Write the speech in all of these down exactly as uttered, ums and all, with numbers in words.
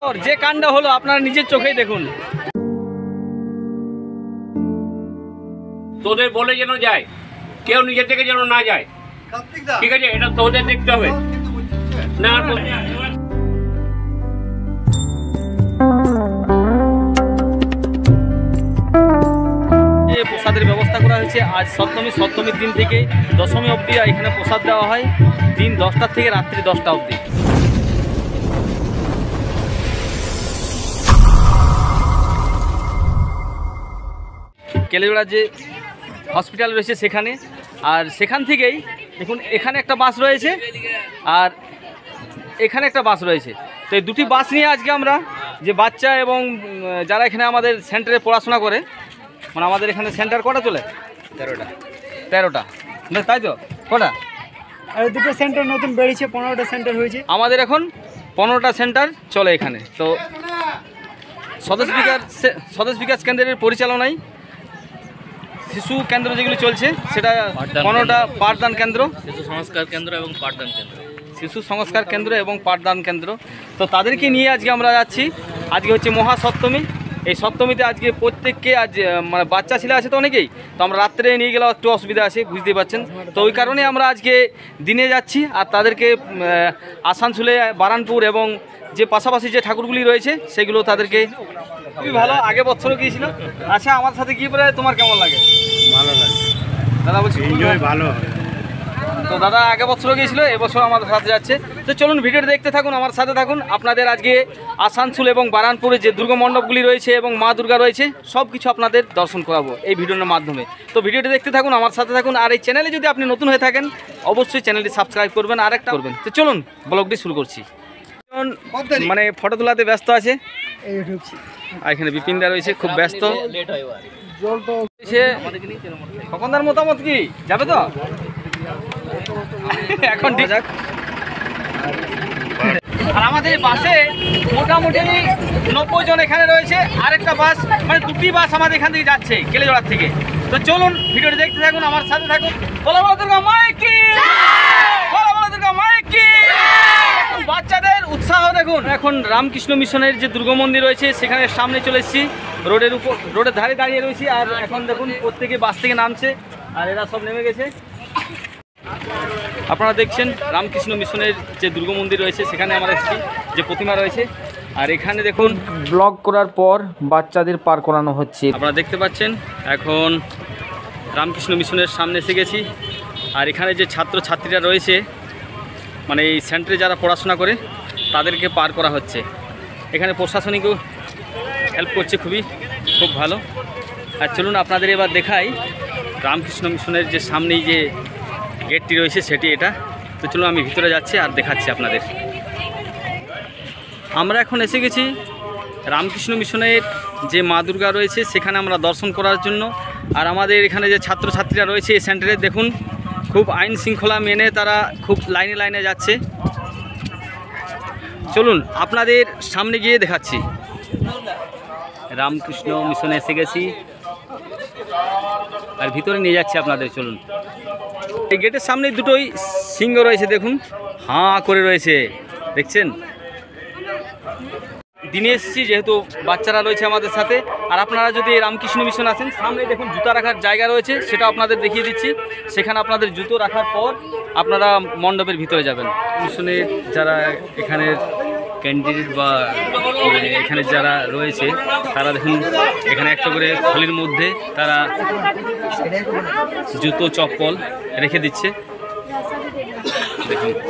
যে কাণ্ড হলো আপনারা নিজের চোখেই দেখুন। তোদের বলে যেন যায়, কেউ নিজের থেকে যেন না যায়, ঠিক আছে? এটা তোদের দেখতে হবে না। প্রসাদের ব্যবস্থা করা হয়েছে। আজ সপ্তমী, সপ্তমীর দিন থেকে দশমী অবধি এখানে প্রসাদ দেওয়া হয়, দিন দশটার থেকে রাত্রি দশটা অবধি। কেলেজোড়া যে হসপিটাল রয়েছে সেখানে, আর সেখান থেকেই দেখুন এখানে একটা বাস রয়েছে আর এখানে একটা বাস রয়েছে। তো এই দুটি বাস নিয়ে আজকে আমরা যে বাচ্চা এবং যারা এখানে আমাদের সেন্টারে পড়াশোনা করে, মানে আমাদের এখানে সেন্টার কটা চলে? তেরোটা তেরোটা তাই তো? কটা? আর দুটো সেন্টার নতুন বেরিয়েছে, পনেরোটা সেন্টার হয়েছে আমাদের এখন পনেরোটা সেন্টার চলে এখানে। তো স্বদেশ বিকাশ স্বদেশ বিকাশ কেন্দ্রের পরিচালনায় শিশু কেন্দ্র যেগুলি চলছে সেটা পনেরোটা পাঠদান কেন্দ্র, শিশু সংস্কার কেন্দ্র এবং পাঠদান কেন্দ্র শিশু সংস্কার কেন্দ্র এবং পাঠদান কেন্দ্র। তো তাদেরকে নিয়ে আজকে আমরা যাচ্ছি। আজকে হচ্ছে মহাসপ্তমী। এই সপ্তমীতে আজকে প্রত্যেককে আজ মানে বাচ্চা ছেলে আছে তো অনেকেই, তো আমরা রাত্রে নিয়ে গেলেও একটু অসুবিধা আছে, বুঝতেই পারছেন। তো ওই কারণে আমরা আজকে দিনে যাচ্ছি আর তাদেরকে আসানসোলে, বারানপুর এবং যে পাশাপাশি যে ঠাকুরগুলি রয়েছে সেগুলো তাদেরকে খুবই ভালো। আগে বছরও গিয়েছিল। আচ্ছা, আমার সাথে গিয়ে পরে তোমার কেমন লাগে? ভালো লাগে দাদা, বলছি ভালো। তো দাদা আগে বছরও গিয়েছিল, এবছর আমাদের সাথে যাচ্ছে। তো চলুন ভিডিওটা দেখতে থাকুন, আমার সাথে থাকুন। আপনাদের আজকে আসানসোল এবং বারানপুরে যে দুর্গা মণ্ডপগুলি রয়েছে এবং মা দুর্গা রয়েছে সব কিছু আপনাদের দর্শন করাবো এই ভিডিওর মাধ্যমে। তো ভিডিওটি দেখতে থাকুন, আমার সাথে থাকুন। আর এই চ্যানেলে যদি আপনি নতুন হয়ে থাকেন অবশ্যই চ্যানেলটি সাবস্ক্রাইব করবেন আর একটা করবেন। তো চলুন ব্লগটি শুরু করছি। মানে ফটো তোলাতে ব্যস্ত আছে আর এখানে বিপিনদা রয়েছে, খুব ব্যস্ত। খকনদার মতামত কি যাবে তো এখন? ঠিক আছে। আর আমাদের বাসে মোটামুটি নব্বই জন এখানে রয়েছে। আরেকটা বাস, মানে দুটি বাস আমাদের এখান থেকে যাচ্ছে কেলেজোড়ার থেকে। তো চলুন ভিডিওটি দেখতে থাকুন, আমার সাথে থাকুন। বলো বলো দুর্গা মায়ের কি, বলো বলো দুর্গা মায়ের কি। বাচ্চাদের উৎসাহ দেখুন। এখন রামকৃষ্ণ মিশনের যে দুর্গা মন্দির রয়েছে সেখানে সামনে চলে এসেছি, রোডের উপর, রোডের ধারে দাঁড়িয়ে রয়েছি। আর এখন দেখুন প্রত্যেকে বাস থেকে নামছে আর এরা সব নেমে গেছে। আপনারা দেখছেন রামকৃষ্ণ মিশনের যে দুর্গা মন্দির রয়েছে সেখানে আমরা এসেছি, যে প্রতিমা রয়েছে। আর এখানে দেখুন ব্লগ করার পর বাচ্চাদের পার করানো হচ্ছে। আপনারা দেখতে পাচ্ছেন এখন রামকৃষ্ণ মিশনের সামনে এসে গেছি। আর এখানে যে ছাত্র ছাত্রীরা রয়েছে, মানে এই সেন্টারে যারা পড়াশোনা করে তাদেরকে পার করা হচ্ছে। এখানে প্রশাসনিকও হেল্প করছে, খুবই খুব ভালো। আর চলুন আপনাদের এবার দেখাই রামকৃষ্ণ মিশনের যে সামনেই যে গেটটি রয়েছে সেটি এটা। তো চলুন আমি ভিতরে যাচ্ছি আর দেখাচ্ছি আপনাদের। আমরা এখন এসে গেছি রামকৃষ্ণ মিশনের যে মা দুর্গা রয়েছে সেখানে আমরা দর্শন করার জন্য। আর আমাদের এখানে যে ছাত্রছাত্রীরা রয়েছে এই সেন্টারে দেখুন খুব আইন শৃঙ্খলা মেনে তারা খুব লাইনে লাইনে যাচ্ছে। চলুন আপনাদের সামনে গিয়ে দেখাচ্ছি। রামকৃষ্ণ মিশনে এসে গেছি আর ভিতরে নিয়ে যাচ্ছি আপনাদের। চলুন, এই গেটের সামনে দুটোই সিংহ রয়েছে, দেখুন হাঁ করে রয়েছে, দেখছেন। দিনে এসেছি যেহেতু বাচ্চারা রয়েছে আমাদের সাথে। আর আপনারা যদি রামকৃষ্ণ মিশন আসেন, সামনে দেখুন জুতা রাখার জায়গা রয়েছে, সেটা আপনাদের দেখিয়ে দিচ্ছি। সেখানে আপনাদের জুতো রাখার পর আপনারা মণ্ডপের ভিতরে যাবেন। মিশনের যারা এখানের ক্যান্ডিডেট বা এখানে যারা রয়েছে তারা দেখুন এখানে একটা করে থলির মধ্যে তারা জুতো চপ্পল রেখে দিচ্ছে, দেখুন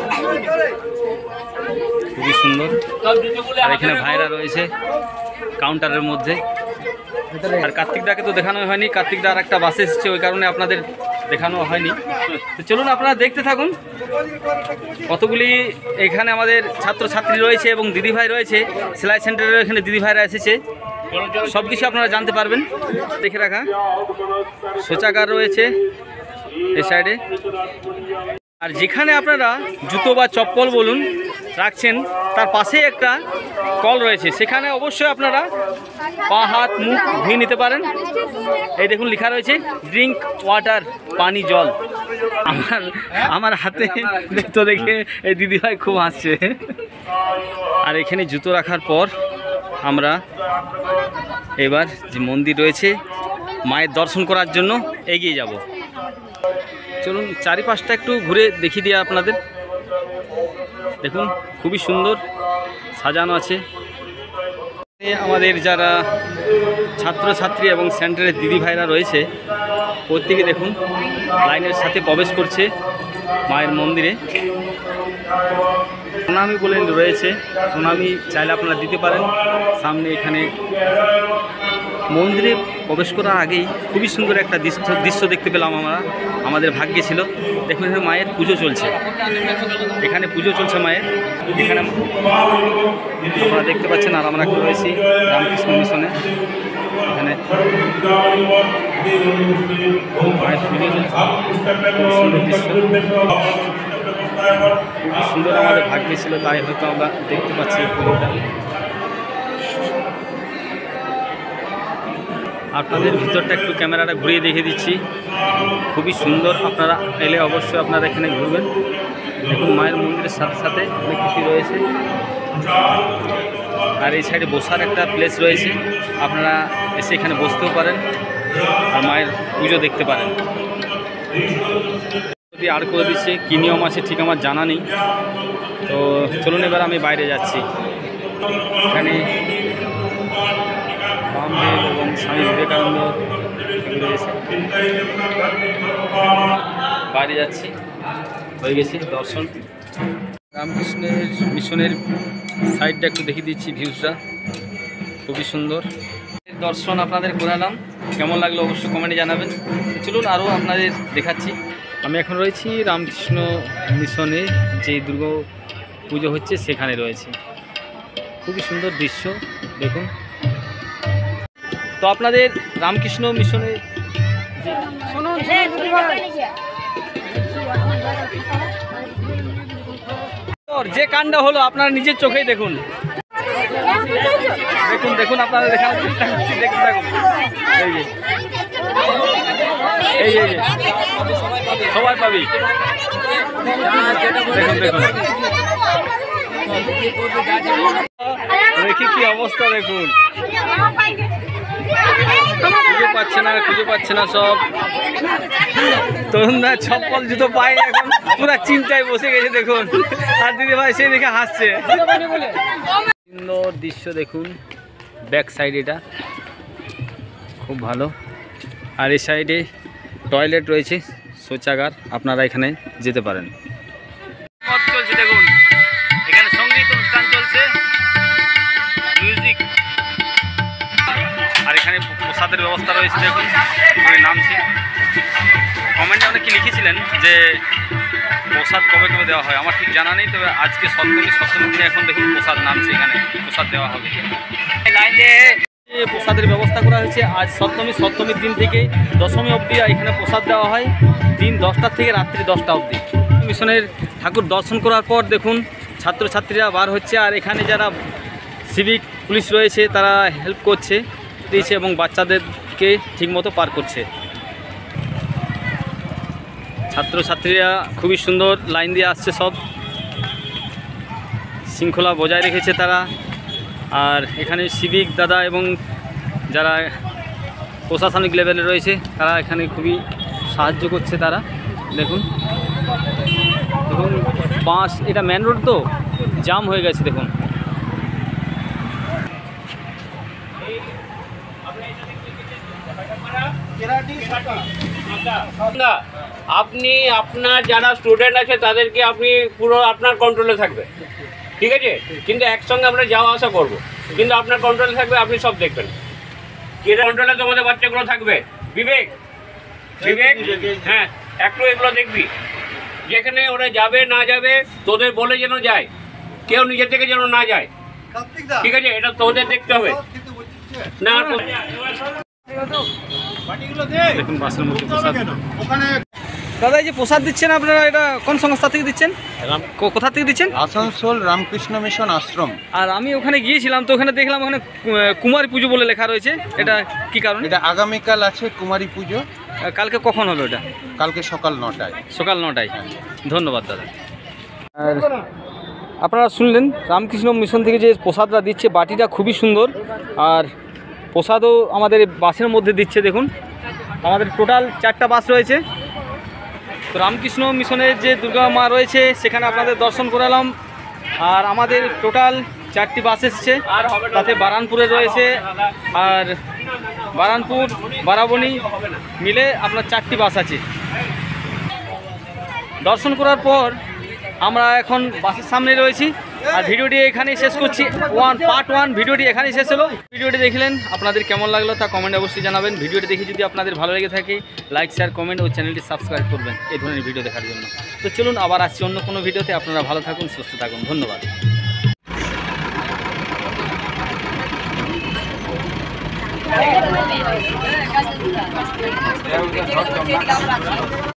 খুবই সুন্দর। আর এখানে ভাইরা রয়েছে কাউন্টারের মধ্যে। আর কার্তিকদাকে তো দেখানো হয়নি, কার্তিকদা আর একটা বাসে এসেছে, ওই কারণে আপনাদের দেখানো হয়নি। তো চলুন আপনারা দেখতে থাকুন। কতগুলি এখানে আমাদের ছাত্রছাত্রী রয়েছে এবং দিদিভাই রয়েছে, সেলাই সেন্টারের এখানে দিদিভাইরা এসেছে, সব কিছু আপনারা জানতে পারবেন। দেখে রাখা শৌচাগার রয়েছে এই সাইডে। আর যেখানে আপনারা জুতো বা চপ্পল বলুন রাখছেন তার পাশেই একটা কল রয়েছে, সেখানে অবশ্যই আপনারা পা হাত মুখ ধুয়ে নিতে পারেন। এই দেখুন লেখা রয়েছে ড্রিঙ্ক ওয়াটার, পানি জল। আমার আমার হাতে দেখতে দেখে এই দিদিভাই খুব হাসছে। আর এখানে জুতো রাখার পর আমরা এবার যে মন্দির রয়েছে মায়ের দর্শন করার জন্য এগিয়ে যাব। চলুন চারিপাশটা একটু ঘুরে দেখিয়ে দিয়ে আপনাদের। দেখুন খুবই সুন্দর সাজানো আছে। আমাদের যারা ছাত্রছাত্রী এবং সেন্টারের দিদি ভাইরা রয়েছে প্রত্যেকে দেখুন লাইনের সাথে প্রবেশ করছে মায়ের মন্দিরে। প্রণামী বলে রয়েছে, প্রণামী চাইলে আপনারা দিতে পারেন। সামনে এখানে মন্দিরে প্রবেশ করার আগেই খুবই সুন্দর একটা দৃশ্য দৃশ্য দেখতে পেলাম আমরা, আমাদের ভাগ্যে ছিল। দেখুন এখানে মায়ের পুজো চলছে, এখানে পুজো চলছে মায়ের। এখানে আপনারা দেখতে পাচ্ছেন। আর আমরা রয়েছি রামকৃষ্ণ মিশনে। এখানে মায়ের পুজো চলছে, খুব সুন্দর দৃশ্য, খুব সুন্দর আমাদের ভাগ্যে ছিল, তাই হয়তো আমরা দেখতে পাচ্ছি এই পুজোটা। আপনাদের ভিতরটা একটু ক্যামেরাটা ঘুরিয়ে দেখিয়ে দিচ্ছি, খুবই সুন্দর। আপনারা এলে অবশ্যই আপনারা এখানে ঘুরবেন। দেখুন মায়ের মন্দিরের সাথে সাথে অনেক কিছু রয়েছে। আর এই সাইডে বসার একটা প্লেস রয়েছে, আপনারা এসে এখানে বসতেও পারেন আর মায়ের পুজো দেখতে পারেন। যদি আর করে দিচ্ছে কী নিয়ম আছে ঠিক আমার জানা নেই। তো চলুন এবার আমি বাইরে যাচ্ছি। এখানে রামদেব এবং স্বামী বিবেকানন্দ রয়েছে। বাইরে যাচ্ছি, হয়ে গেছে দর্শন। রামকৃষ্ণের মিশনের সাইডটা একটু দেখিয়ে দিচ্ছি, ভিউজটা খুবই সুন্দর। দর্শন আপনাদের করালাম, কেমন লাগলো অবশ্যই কমেন্টে জানাবেন। চলুন আরও আপনাদের দেখাচ্ছি। আমি এখন রয়েছি রামকৃষ্ণ মিশনে, যে দুর্গা পুজো হচ্ছে সেখানে রয়েছে। খুবই সুন্দর দৃশ্য দেখুন। তো আপনাদের রামকৃষ্ণ মিশনে যে কাণ্ড হলো আপনারা নিজের চোখেই দেখুন। দেখুন দেখুন আপনারা দেখার চেষ্টা করছি, দেখতে থাকুন। এই যে এই যে সবাই পাবি, দেখুন দেখুন দেখি কি অবস্থা দেখুন। খুঁজে পাচ্ছে না খুঁজে পাচ্ছে না সব তরুণরা চপ্পল জুতো পায় এখন পুরা চিন্তায় বসে গেছে দেখুন। আর দিদি ভাই সেই দেখে হাসছে। সুন্দর দৃশ্য দেখুন, ব্যাক সাইড এটা খুব ভালো। আর এই সাইডে টয়লেট রয়েছে, শৌচাগার, আপনারা এখানে যেতে পারেন। চলছে দেখুন, এখানে সঙ্গীত অনুষ্ঠান চলছে, মিউজিক। আর এখানে প্রসাদের ব্যবস্থা রয়েছে দেখুন, নামছে। কমেন্টে অনেকে লিখেছিলেন যে প্রসাদ কবে কবে দেওয়া হয়, আমার ঠিক জানা নেই। তবে আজকে সপ্তমী সপ্তমী দিনে এখন দেখুন প্রসাদ নামছে, এখানে প্রসাদ দেওয়া হবে। প্রসাদের ব্যবস্থা করা হয়েছে আজ সপ্তমী সপ্তমীর দিন থেকে দশমী অবধি এখানে প্রসাদ দেওয়া হয়, দিন দশটার থেকে রাত্রি দশটা অবধি। মিশনের ঠাকুর দর্শন করার পর দেখুন ছাত্রছাত্রীরা বার হচ্ছে। আর এখানে যারা সিভিক পুলিশ রয়েছে তারা হেল্প করছে দিয়েছে এবং বাচ্চাদেরকে ঠিকমতো পার করছে। ছাত্রছাত্রীরা খুবই সুন্দর লাইন দিয়ে আসছে, সব শৃঙ্খলা বজায় রেখেছে তারা। আর এখানে সিভিক দাদা এবং যারা প্রশাসনিক লেভেলে রয়েছে তারা এখানে খুবই সাহায্য করছে তারা। দেখুন দেখুন বাস, এটা মেন রোড তো জাম হয়ে গেছে দেখুন। আপনি আপনার যারা স্টুডেন্ট আছে তাদেরকে আপনি পুরো আপনার কন্ট্রোলে থাকবে, ঠিক আছে? কিন্তু একসঙ্গে আমরা যাওয়া আসা করবো, কিন্তু আপনার কন্ট্রোলে থাকবে, আপনি সব দেখবেন। কেরা কন্ট্রোলে তোমাদের বাচ্চাগুলো থাকবে। বিবেক বিবেক হ্যাঁ, একটু এগুলো দেখবি, যেখানে ওরা যাবে না যাবে তোদের বলে যেন যায়, কেউ নিজে থেকে যেন না যায়, ঠিক আছে? এটা তোদের দেখতে হবে না। দেখুন বাসের মধ্যে প্রসাদ। দাদা এই যে প্রসাদ দিচ্ছেন আপনারা, এটা কোন সংস্থা থেকে দিচ্ছেন, কোথা থেকে দিচ্ছেন? আসানসোল রামকৃষ্ণ মিশন আশ্রম। আর আমি ওখানে গিয়েছিলাম তো ওখানে দেখলাম ওখানে কুমারী পুজো বলে লেখা রয়েছে, এটা কি কারণ? এটা আগামীকাল আছে কুমারী পুজো, কালকে কখন হবে ওটা? কালকে সকাল নটায়। সকাল নটায়। ধন্যবাদ দাদা। আর আপনারা শুনলেন রামকৃষ্ণ মিশন থেকে যে প্রসাদটা দিচ্ছে, বাটিটা খুবই সুন্দর। আর প্রসাদও আমাদের বাসের মধ্যে দিচ্ছে। দেখুন আমাদের টোটাল চারটা বাস রয়েছে। তো রামকৃষ্ণ মিশনের যে দুর্গা মা রয়েছে সেখানে আপনাদের দর্শন করালাম। আর আমাদের টোটাল চারটি বাস এসছে, তাতে বারানপুরে রয়েছে আর বারানপুর বারাবণী মিলে আপনার চারটি বাস আছে। দর্শন করার পর আমরা এখন বাসের সামনে রয়েছি। আর ভিডিওটি এখানেই শেষ করছি। ওয়ান পার্ট ওয়ান ভিডিওটি এখানেই শেষ হলো। ভিডিওটি দেখলেন, আপনাদের কেমন লাগলো তা কমেন্টে অবশ্যই জানাবেন। ভিডিওটি দেখে যদি আপনাদের ভালো লেগে থাকে লাইক শেয়ার কমেন্ট ও চ্যানেলটি সাবস্ক্রাইব করবেন এই ধরনের ভিডিও দেখার জন্য। তো চলুন আবার আসছি অন্য কোনো ভিডিওতে। আপনারা ভালো থাকুন, সুস্থ থাকুন। ধন্যবাদ।